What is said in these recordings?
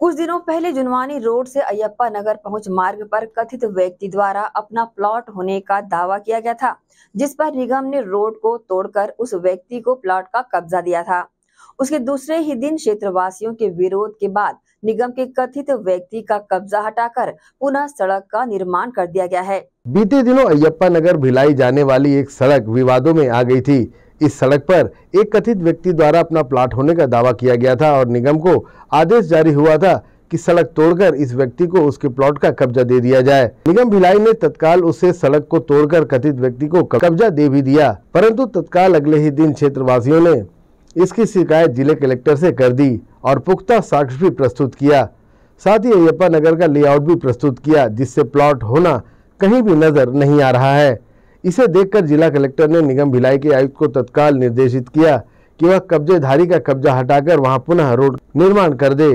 कुछ दिनों पहले जुनवानी रोड से अयप्पा नगर पहुंच मार्ग पर कथित व्यक्ति द्वारा अपना प्लॉट होने का दावा किया गया था, जिस पर निगम ने रोड को तोड़कर उस व्यक्ति को प्लॉट का कब्जा दिया था। उसके दूसरे ही दिन क्षेत्रवासियों के विरोध के बाद निगम के कथित व्यक्ति का कब्जा हटाकर पुनः सड़क का निर्माण कर दिया गया है। बीते दिनों अयप्पा नगर भिलाई जाने वाली एक सड़क विवादों में आ गई थी। इस सड़क पर एक कथित व्यक्ति द्वारा अपना प्लॉट होने का दावा किया गया था और निगम को आदेश जारी हुआ था कि सड़क तोड़कर इस व्यक्ति को उसके प्लॉट का कब्जा दे दिया जाए। निगम भिलाई ने तत्काल उससे सड़क को तोड़कर कथित व्यक्ति को कब्जा दे भी दिया, परंतु तत्काल अगले ही दिन क्षेत्रवासियों ने इसकी शिकायत जिले कलेक्टर से कर दी और पुख्ता साक्ष्य भी प्रस्तुत किया। साथ ही अयप्पा नगर का लेआउट भी प्रस्तुत किया, जिससे प्लॉट होना कहीं भी नजर नहीं आ रहा है। इसे देखकर जिला कलेक्टर ने निगम भिलाई के आयुक्त को तत्काल निर्देशित किया कि वह कब्जेधारी का कब्जा हटाकर वहां पुनः रोड निर्माण कर दे।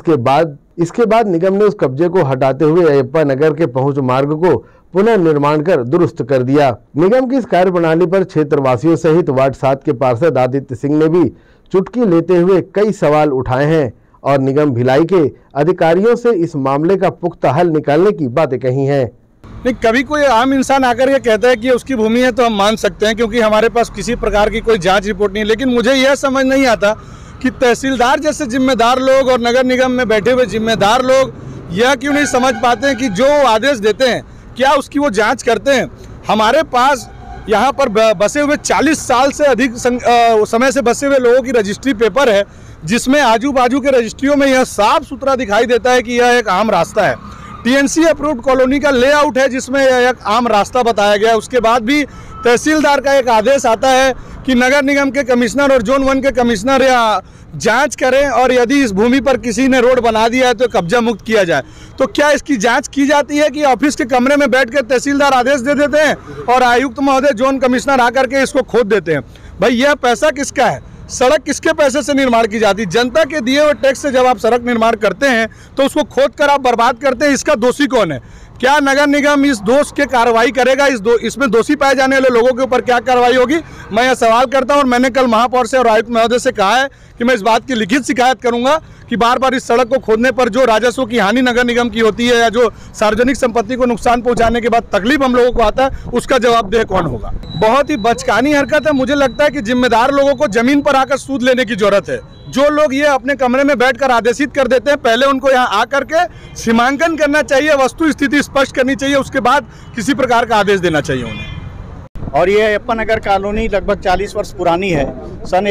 इसके बाद निगम ने उस कब्जे को हटाते हुए अयप्पा नगर के पहुंच मार्ग को पुनः निर्माण कर दुरुस्त कर दिया। निगम की इस कार्यप्रणाली पर क्षेत्रवासियों सहित वार्ड 7 के पार्षद आदित्य सिंह ने भी चुटकी लेते हुए कई सवाल उठाए हैं और निगम भिलाई के अधिकारियों से इस मामले का पुख्ता हल निकालने की बातें कही हैं। नहीं, कभी कोई आम इंसान आकर के कहता है कि उसकी भूमि है तो हम मान सकते हैं, क्योंकि हमारे पास किसी प्रकार की कोई जांच रिपोर्ट नहीं है। लेकिन मुझे यह समझ नहीं आता कि तहसीलदार जैसे जिम्मेदार लोग और नगर निगम में बैठे हुए जिम्मेदार लोग यह क्यों नहीं समझ पाते हैं कि जो आदेश देते हैं क्या उसकी वो जांच करते हैं। हमारे पास यहाँ पर बसे हुए 40 साल से अधिक समय से बसे हुए लोगों की रजिस्ट्री पेपर है, जिसमें आजू बाजू के रजिस्ट्रियों में यह साफ सुथरा दिखाई देता है कि यह एक आम रास्ता है। टीएनसी अप्रूव्ड कॉलोनी का लेआउट है, जिसमें यह एक आम रास्ता बताया गया है। उसके बाद भी तहसीलदार का एक आदेश आता है कि नगर निगम के कमिश्नर और जोन 1 के कमिश्नर जांच करें और यदि इस भूमि पर किसी ने रोड बना दिया है तो कब्जा मुक्त किया जाए। तो क्या इसकी जांच की जाती है कि ऑफिस के कमरे में बैठकर तहसीलदार आदेश दे देते हैं और आयुक्त महोदय जोन कमिश्नर आकर के इसको खोद देते हैं? भाई, यह पैसा किसका है? सड़क किसके पैसे से निर्माण की जाती है? जनता के दिए हुए टैक्स से जब आप सड़क निर्माण करते हैं तो उसको खोद कर आप बर्बाद करते हैं। इसका दोषी कौन है? क्या नगर निगम इस दोष के कार्रवाई करेगा? इसमें दोषी पाए जाने वाले लोगों के ऊपर क्या कार्रवाई होगी, मैं यह सवाल करता हूं। और मैंने कल महापौर से और आयुक्त महोदय से कहा है कि मैं इस बात की लिखित शिकायत करूंगा कि बार बार इस सड़क को खोदने पर जो राजस्व की हानि नगर निगम की होती है या जो सार्वजनिक संपत्ति को नुकसान पहुंचाने के बाद तकलीफ हम लोगों को आता है, उसका जवाबदेह कौन होगा? बहुत ही बचकानी हरकत है। मुझे लगता है कि जिम्मेदार लोगों को जमीन पर आकर सूद लेने की जरूरत है। जो लोग ये अपने कमरे में बैठकर आदेशित कर देते हैं, पहले उनको यहाँ आकर के सीमांकन करना चाहिए, वस्तु स्थिति स्पष्ट करनी चाहिए, उसके बाद किसी प्रकार का आदेश देना चाहिए उन्हें। और ये अयप्पा नगर कॉलोनी लगभग 40 वर्ष पुरानी है। सन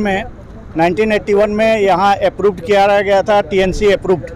1981 में यहाँ अप्रूव्ड किया गया था, टीएनसी अप्रूव्ड,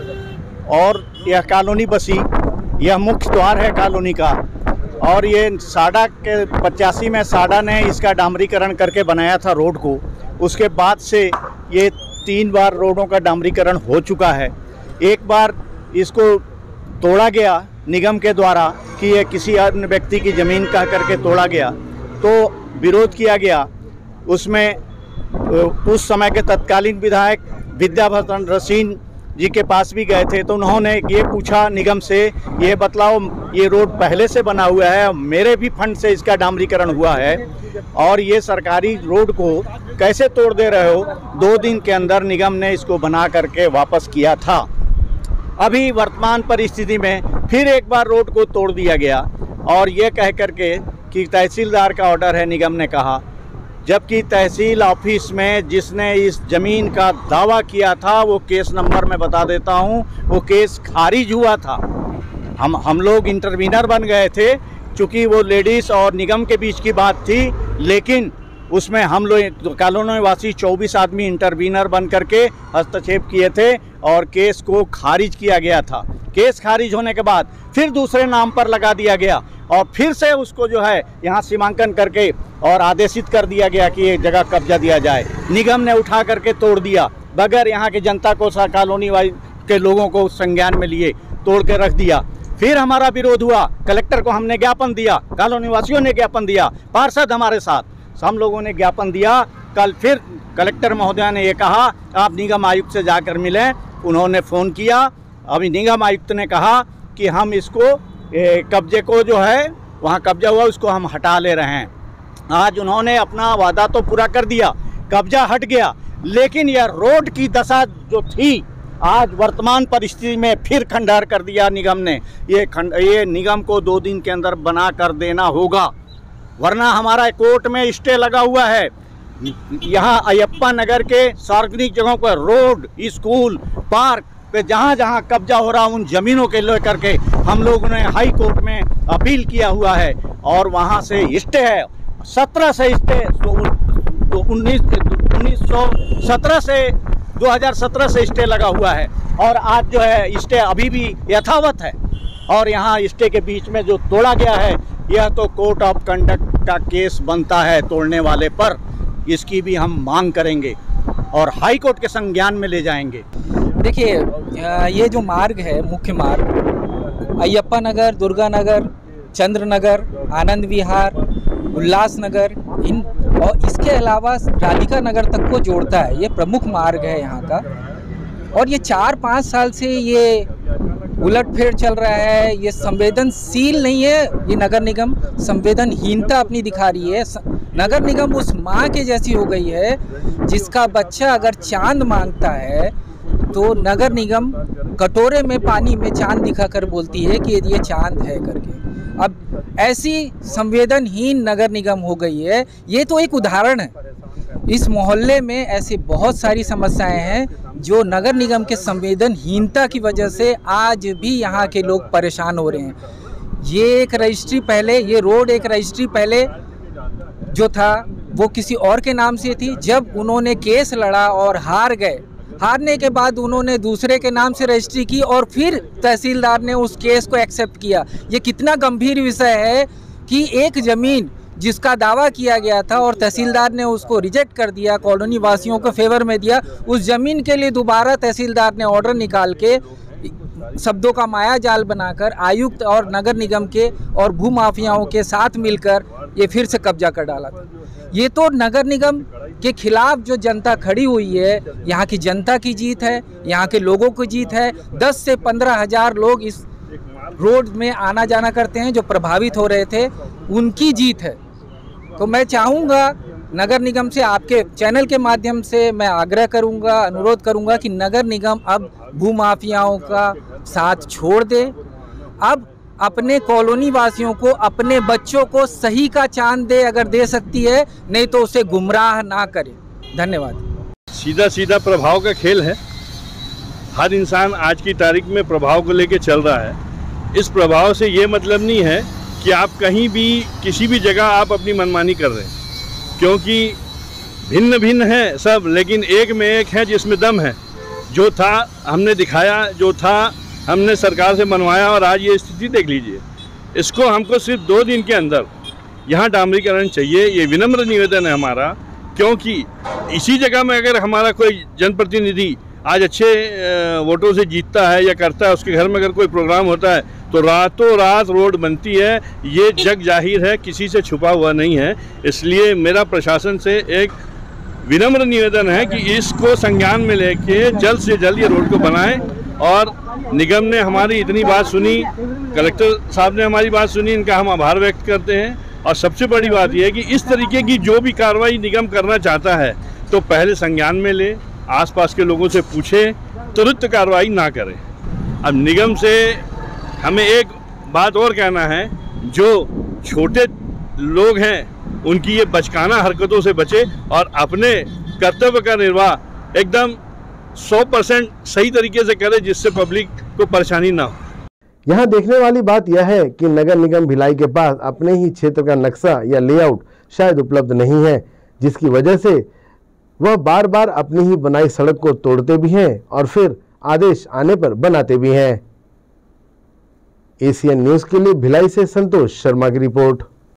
और यह कॉलोनी बसी। यह मुख्य द्वार है कॉलोनी का, और ये साडा के 85 में साडा ने इसका डामरीकरण करके बनाया था रोड को। उसके बाद से ये 3 बार रोडों का डामरीकरण हो चुका है। एक बार इसको तोड़ा गया निगम के द्वारा कि ये किसी अन्य व्यक्ति की ज़मीन कह करके तोड़ा गया, तो विरोध किया गया। उसमें उस समय के तत्कालीन विधायक विद्याभूषण रसीन जी के पास भी गए थे, तो उन्होंने ये पूछा निगम से, ये बतलाओ ये रोड पहले से बना हुआ है, मेरे भी फंड से इसका डामरीकरण हुआ है, और ये सरकारी रोड को कैसे तोड़ दे रहे हो? 2 दिन के अंदर निगम ने इसको बना करके वापस किया था। अभी वर्तमान परिस्थिति में फिर एक बार रोड को तोड़ दिया गया, और ये कह करके कि तहसीलदार का ऑर्डर है, निगम ने कहा, जबकि तहसील ऑफिस में जिसने इस ज़मीन का दावा किया था वो केस नंबर मैं बता देता हूँ, वो केस खारिज हुआ था। हम लोग इंटरवीनर बन गए थे, चूँकि वो लेडीज़ और निगम के बीच की बात थी, लेकिन उसमें हम लोग कॉलोनी वासी 24 आदमी इंटरवीनर बन करके हस्तक्षेप किए थे और केस को खारिज किया गया था। केस खारिज होने के बाद फिर दूसरे नाम पर लगा दिया गया और फिर से उसको जो है यहाँ सीमांकन करके और आदेशित कर दिया गया कि ये जगह कब्जा दिया जाए। निगम ने उठा करके तोड़ दिया, बगैर यहाँ की जनता को, कॉलोनी वाले के लोगों को संज्ञान में लिए तोड़ के रख दिया। फिर हमारा विरोध हुआ, कलेक्टर को हमने ज्ञापन दिया, कॉलोनी वासियों ने ज्ञापन दिया, पार्षद हमारे साथ, हम लोगों ने ज्ञापन दिया। कल फिर कलेक्टर महोदय ने ये कहा आप निगम आयुक्त से जाकर मिलें। उन्होंने फ़ोन किया, अभी निगम आयुक्त ने कहा कि हम इसको कब्जे को जो है वहाँ कब्जा हुआ उसको हम हटा ले रहे हैं। आज उन्होंने अपना वादा तो पूरा कर दिया, कब्जा हट गया, लेकिन यह रोड की दशा जो थी आज वर्तमान परिस्थिति में फिर खंडहर कर दिया निगम ने। ये निगम को 2 दिन के अंदर बना कर देना होगा, वरना हमारा कोर्ट में स्टे लगा हुआ है। यहाँ अयप्पा नगर के सार्वजनिक जगहों पर, रोड, स्कूल, पार्क पे जहाँ जहाँ कब्जा हो रहा उन जमीनों के लेकर के हम लोगों ने हाई कोर्ट में अपील किया हुआ है और वहाँ से स्टे है। 17 से स्टे 1917 से 2017 से स्टे लगा हुआ है और आज जो है स्टे अभी भी यथावत है। और यहाँ स्टे के बीच में जो तोड़ा गया है, यह तो कोर्ट ऑफ कंडक्ट का केस बनता है तोड़ने वाले पर। इसकी भी हम मांग करेंगे और हाई कोर्ट के संज्ञान में ले जाएंगे। देखिए, ये जो मार्ग है, मुख्य मार्ग अयप्पा नगर, दुर्गा नगर, चंद्र नगर, आनंद विहार, उल्लास नगर, इन और इसके अलावा राधिका नगर तक को जोड़ता है। ये प्रमुख मार्ग है यहाँ का और ये 4-5 साल से ये उलटफेर चल रहा है। ये संवेदनशील नहीं है, ये नगर निगम संवेदनहीनता अपनी दिखा रही है। नगर निगम उस माँ के जैसी हो गई है जिसका बच्चा अगर चांद मांगता है तो नगर निगम कटोरे में पानी में चांद दिखाकर बोलती है कि ये चांद है करके। अब ऐसी संवेदनहीन नगर निगम हो गई है। ये तो एक उदाहरण है। इस मोहल्ले में ऐसी बहुत सारी समस्याएं हैं जो नगर निगम के संवेदनहीनता की वजह से आज भी यहाँ के लोग परेशान हो रहे हैं। ये एक रजिस्ट्री पहले, ये रोड एक रजिस्ट्री पहले जो था वो किसी और के नाम से थी। जब उन्होंने केस लड़ा और हार गए, हारने के बाद उन्होंने दूसरे के नाम से रजिस्ट्री की और फिर तहसीलदार ने उस केस को एक्सेप्ट किया। ये कितना गंभीर विषय है कि एक ज़मीन जिसका दावा किया गया था और तहसीलदार ने उसको रिजेक्ट कर दिया, कॉलोनी वासियों को फेवर में दिया, उस ज़मीन के लिए दोबारा तहसीलदार ने ऑर्डर निकाल के शब्दों का माया जाल बनाकर आयुक्त और नगर निगम के और भूमाफियाओं के साथ मिलकर ये फिर से कब्जा कर डाला था। ये तो नगर निगम के खिलाफ जो जनता खड़ी हुई है, यहाँ की जनता की जीत है, यहाँ के लोगों की जीत है। 10 से 15 हज़ार लोग इस रोड में आना जाना करते हैं जो प्रभावित हो रहे थे, उनकी जीत है। तो मैं चाहूँगा नगर निगम से, आपके चैनल के माध्यम से मैं आग्रह करूँगा, अनुरोध करूँगा कि नगर निगम अब भूमाफियाओं का साथ छोड़ दे। अब अपने कॉलोनी वासियों को, अपने बच्चों को सही का चांद दे, अगर दे सकती है, नहीं तो उसे गुमराह ना करे। धन्यवाद। सीधा सीधा प्रभाव का खेल है। हर इंसान आज की तारीख में प्रभाव को लेके चल रहा है। इस प्रभाव से ये मतलब नहीं है कि आप कहीं भी किसी भी जगह आप अपनी मनमानी कर रहे हैं, क्योंकि भिन्न भिन्न है सब, लेकिन एक में एक है जिसमें दम है। जो था हमने दिखाया, जो था हमने सरकार से मनवाया और आज ये स्थिति देख लीजिए। इसको हमको सिर्फ 2 दिन के अंदर यहाँ डामरीकरण चाहिए, ये विनम्र निवेदन है हमारा। क्योंकि इसी जगह में अगर हमारा कोई जनप्रतिनिधि आज अच्छे वोटों से जीतता है या करता है, उसके घर में अगर कोई प्रोग्राम होता है तो रातों रात रोड बनती है। ये जग जाहिर है, किसी से छुपा हुआ नहीं है। इसलिए मेरा प्रशासन से एक विनम्र निवेदन है कि इसको संज्ञान में लेके जल्द से जल्द ये रोड को बनाएं। और निगम ने हमारी इतनी बात सुनी, कलेक्टर साहब ने हमारी बात सुनी, इनका हम आभार व्यक्त करते हैं। और सबसे बड़ी बात यह है कि इस तरीके की जो भी कार्रवाई निगम करना चाहता है तो पहले संज्ञान में ले, आसपास के लोगों से पूछे, तुरंत कार्रवाई ना करें। अब निगम से हमें एक बात और कहना है, जो छोटे लोग हैं उनकी ये बचकाना हरकतों से बचे और अपने कर्तव्य का निर्वाह एकदम 100% सही तरीके से करे, जिससे पब्लिक को परेशानी ना हो। यहाँ देखने वाली बात यह है कि नगर निगम भिलाई के पास अपने ही क्षेत्र का नक्शा या लेआउट शायद उपलब्ध नहीं है, जिसकी वजह से वह बार बार अपनी ही बनाई सड़क को तोड़ते भी हैं और फिर आदेश आने पर बनाते भी हैं। एशियन न्यूज़ के लिए भिलाई से संतोष शर्मा की रिपोर्ट।